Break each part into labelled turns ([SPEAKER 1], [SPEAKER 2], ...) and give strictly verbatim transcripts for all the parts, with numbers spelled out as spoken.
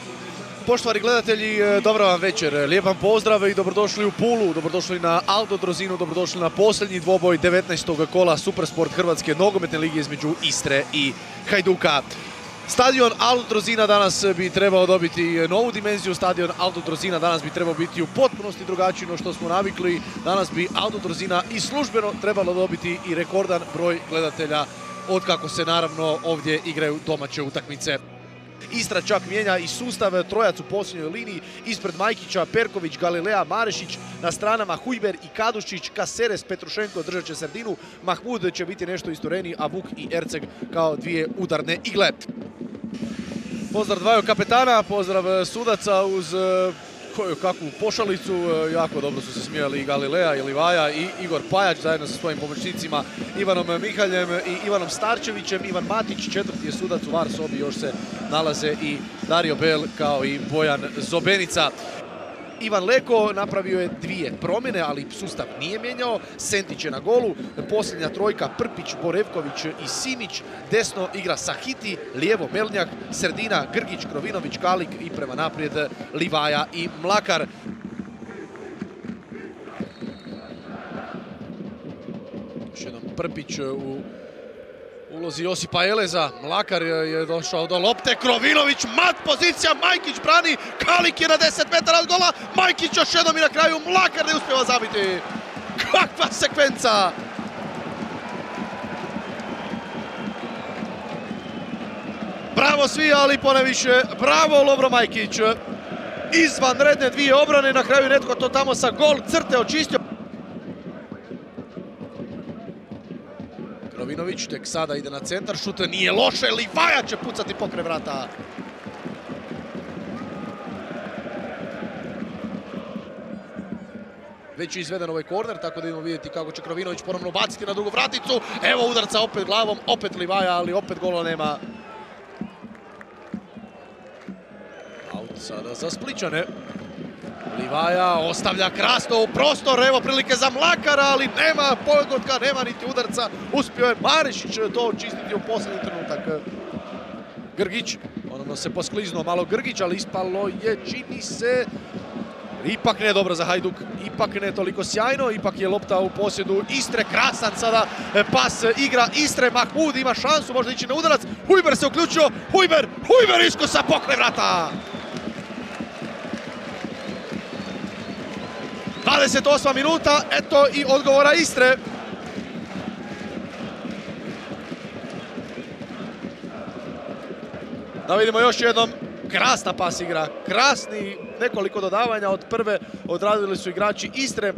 [SPEAKER 1] Poštovani gledatelji, dobar vam večer, lijep vam pozdrav i dobrodošli u Pulu, dobrodošli na Autodrozinu, dobrodošli na posljednji dvoboj devetnaestog kola Supersport Hrvatske nogometne lige između Istre i Hajduka. Stadion Autodrozina danas bi trebao dobiti novu dimenziju, stadion Autodrozina danas bi trebao biti u potpunosti drugačiji no što smo navikli. Danas bi Autodrozina i službeno trebalo dobiti i rekordan broj gledatelja otkako se naravno ovdje igraju domaće utakmice. Istra čak mijenja i sustav, trojac u posljednjoj liniji, ispred Majkića, Perković, Galilea, Marešić, na stranama Hujber i Kadušić, Kaseres, Petrušenko držat će sredinu, Mahmud će biti nešto istureniji, a Vuk i Erceg kao dvije udarne igle. Pozdrav dvaju kapetana, pozdrav sudaca uz koju kakvu pošalicu, jako dobro su se smijali i Galilea i Livaja i Igor Pajač zajedno sa svojim pomoćnicima Ivanom Mihaljem i Ivanom Starčevićem. Ivan Matić, četvrti je sudac u V A R sobi, još se nalaze i Dario Bel kao i Bojan Zobenica. Ivan Leko napravio je dvije promjene, ali sustav nije mijenjao. Sentić je na golu, posljednja trojka Prpić, Borevković i Simić. Desno igra Sahiti, lijevo Melnjak, sredina Grgić, Krovinović, Kalik i prema naprijed Livaja i Mlakar. Još jednom Prpić u ulozi Josipa Eleza, Mlakar je došao do lopte, Krovinović, mat pozicija, Majkić brani, Kalik je na deset metara od gola, Majkić još jednom i na kraju Mlakar ne uspijeva zabiti. Kakva sekvenca! Bravo svi, ali poneviše, bravo Lovro Majkić. Izvanredne dvije obrane, na kraju netko to tamo sa gol crte očistio. Krovinović tek sada ide na centar, šut nije loše, Livaja će pucati pokraj vrata. Već je izveden ovaj korner, tako da idemo vidjeti kako će Krovinović ponovno baciti na drugu vraticu. Evo udarca opet glavom, opet Livaja, ali opet gola nema. Aut sada za Spličane. Livaja ostavlja krasno u prostor, evo prilike za Mlakara, ali nema pogotka, nema niti udarca. Uspio je Marešić to očistiti u posljednji trenutak. Grgić, onovno se poskliznuo malo Grgić, ali ispalo je, čini se, ipak ne dobro za Hajduk, ipak ne toliko sjajno, ipak je lopta u posjedu Istre, krasan sada pas igra Istre, Mahmud ima šansu možda ići na udarac, Hujber se uključio, Hujber, Hujber iskusa pokraj vrata. dvadeset osma minuta, eto i odgovora Istre. Da vidimo još jednom, krasna pas igra, krasni nekoliko dodavanja od prve odradili su igrači Istre.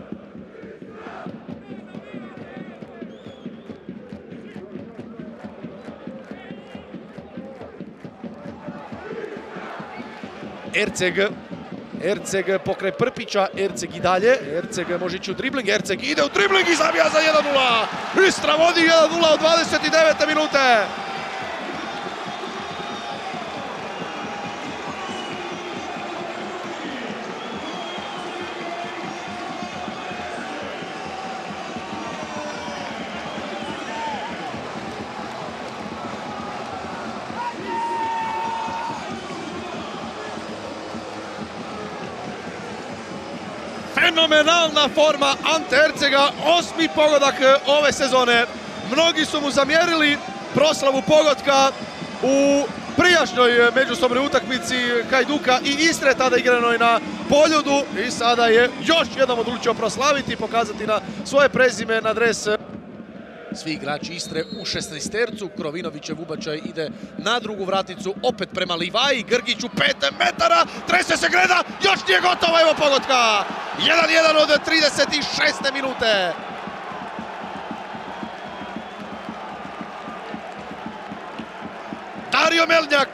[SPEAKER 1] Erceg. Erceg pokraj Prpića, Erceg i dalje, Erceg može ići u dribling, Erceg ide u dribling i zabija za jedan nula. Istra vodi jedan nula od dvadeset devete minute. Fenomenalna forma Ante Ercega, osmi pogodak ove sezone. Mnogi su mu zamjerili proslavu pogotka u prijašnjoj međusobnoj utakmici Hajduka i Istre, tada igranoj na Poljudu, i sada je još jednom odlučio proslaviti i pokazati na svoje prezime na dres. Svi igrači Istre u šesnaestercu, Krovinovićev ubačaj ide na drugu vraticu, opet prema Livaji, Grgić u pet metara, trese se Greda, još nije gotovo, evo pogotka! jedan jedan od trideset šeste minute. Dario Melnjak.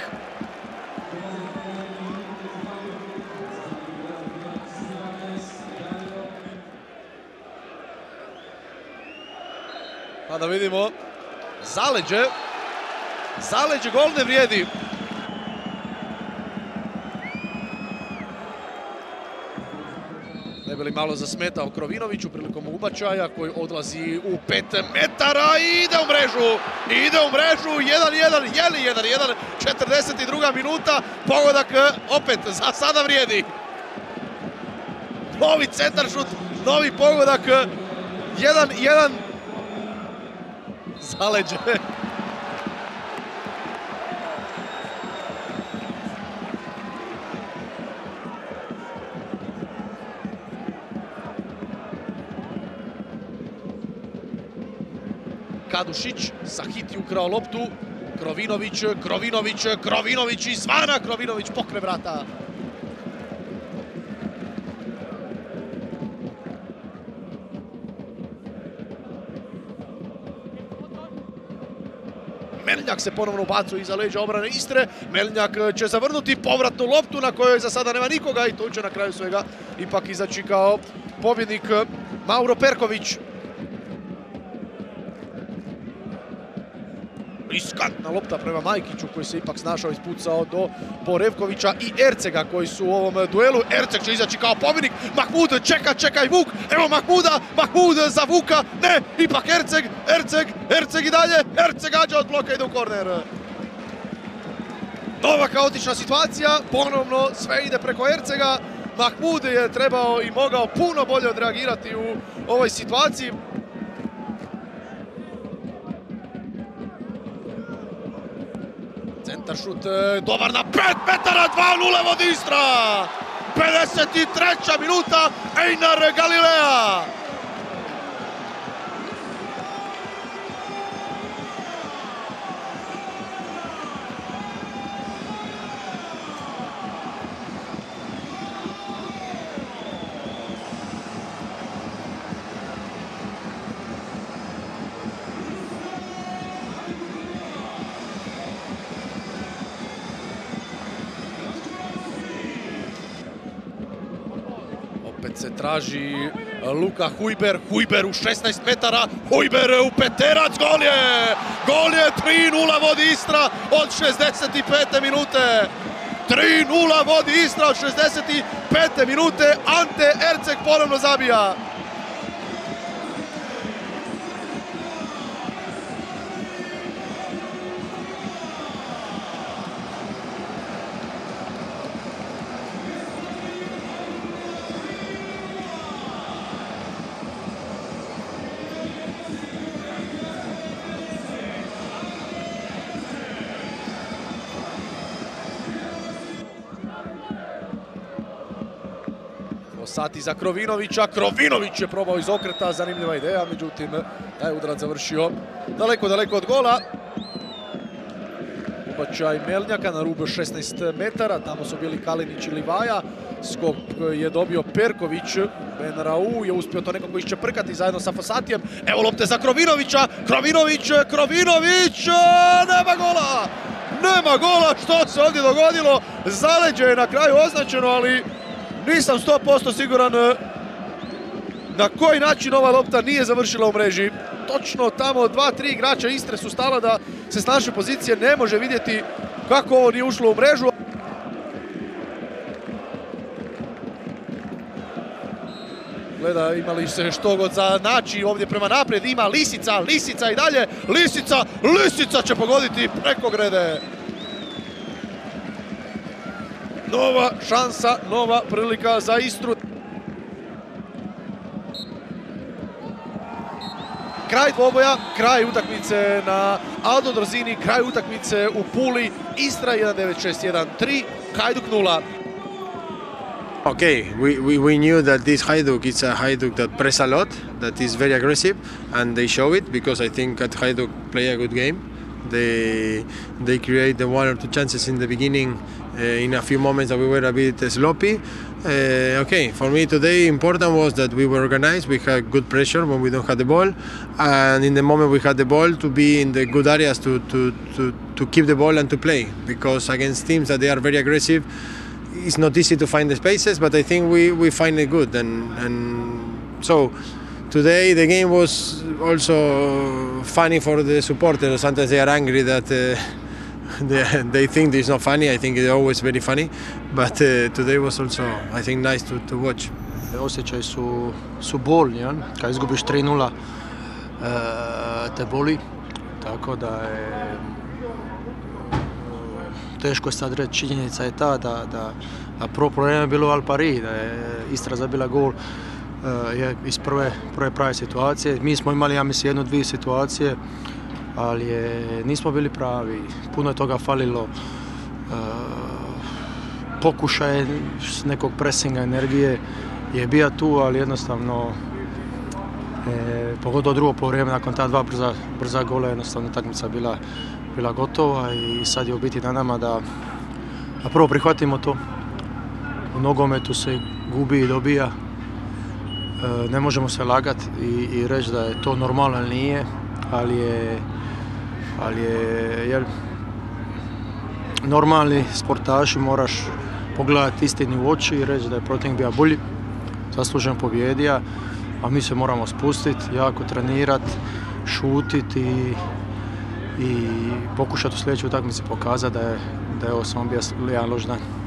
[SPEAKER 1] Pa da vidimo, zaleđe, zaleđe gol ne vrijedi. li malo zasmetao Krovinoviću prilikom ubačaja koji odlazi u pet metara i ide u mrežu. Ide u mrežu, jedan jedan, je li jedan jedan, četrdeset druga minuta, pogodak opet za sada vrijedi. Novi centaršut, novi pogodak, jedan jedan, zaleđe. Kadušić, Sahiti ukrao loptu, Krovinović, Krovinović, Krovinović izvana, Krovinović pokre vrata. Meljnjak se ponovno ubacuje iza leđa obrane Istre. Meljnjak će zavrnuti povratnu loptu na kojoj za sada nema nikoga i tu će na kraju svega ipak izaći kao pobjednik Mauro Perković. Riskantna lopta prema Majkiću koji se ipak snašao, ispucao do Borevkovića i Ercega koji su u ovom duelu. Erceg će izaći kao pobjednik. Mahmud čeka, čeka i Vuk. Evo Mahmuda, Mahmud za Vuka. Ne, ipak Erceg, Erceg, Erceg i dalje. Erceg gađa od bloka, ide u korner. Nova kaotična situacija, ponovno sve ide preko Ercega. Mahmud je trebao i mogao puno bolje odreagirati u ovoj situaciji. Centaršut dobar na pet metara, dva nula vodi Istra. pedeset treća minuta, Einar Galilea. Opet se traži Luka Hujber, Hujber u šesnaest metara, Hujber u peterac, gol je! Gol je, tri nula vodi Istra od šezdeset pete minute. tri nula vodi Istra od šezdeset pete minute, Ante Erceg ponovno zabija. Sati za Krovinovića, Krovinović je probao iz okreta, zanimljiva ideja, međutim taj udarac završio daleko, daleko od gola. Ubačaj Meljnjaka na rubu šesnaest metara, tamo su bili Kalinić i Livaja. Skok je dobio Perković, Benrau je uspio to nekako iščeprkati zajedno sa Fosatijem. Evo lopte za Krovinovića, Krovinović, Krovinović, nema gola! Nema gola, što se ovdje dogodilo? Zaleđe je na kraju označeno, ali nisam sto posto siguran na koji način ova lopta nije završila u mreži. Točno tamo dva tri igrača Istre su stala da se s naše pozicije ne može vidjeti kako ovo nije ušlo u mrežu. Gleda ima li se što god za naći ovdje prema naprijed, ima Lisica, Lisica i dalje, Lisica, Lisica će pogoditi preko grede. Nova šansa, nova prilika za Istru. Kraj dvoboja, kraj utakmice na Aldo Drozini, kraj utakmice u Puli. Istra jedan devet šest jedan tri, Hajduk nula.
[SPEAKER 2] Okay, we, we, we knew that this Hajduk is a Hajduk that press a lot, that is very aggressive, and they show it because I think that Hajduk play a good game. They they create the one or two chances in the beginning. Uh, in a few moments that we were a bit sloppy. Uh, okay, for me today important was that we were organized, we had good pressure when we don't have the ball, and in the moment we had the ball to be in the good areas to, to, to, to keep the ball and to play, because against teams that they are very aggressive, it's not easy to find the spaces, but I think we, we find it good, and, and so today the game was also funny for the supporters. Sometimes they are angry that uh, They, they think it's not funny. I think it's always very funny, but uh, today was also, I think, nice to, to watch.
[SPEAKER 3] osjećaj su, su bolni, jel? Kad izgubiš tri nula e, te boli, tako da je teško sad reći. Činjenica je ta da, da, da prvo problem je bilo u Al Pari, da je Istra zabila gol e, je iz prve, prve prave situacije. Mi smo imali, ja mislim, jednu, dvije situacije, ali je, nismo bili pravi. Puno je toga falilo. E, pokušaj nekog presinga, energije je bio tu, ali jednostavno e, pogotovo drugo poluvreme nakon ta dva brza, brza gola, jednostavno utakmica bila, bila gotova i sad je u biti na nama da, da prvo prihvatimo to. U nogometu se gubi i dobija. E, ne možemo se lagati i, i reći da je to normalno ili nije, ali je, ali je jer normalni sportaši moraš pogledati istini u oči i reći da je protivnik bio bolji, zaslužen pobjedija, a mi se moramo spustiti, jako trenirati, šutiti i, i pokušati u sljedećoj utakmici pokazati da je, da je ovo samo bio jedan loš dan.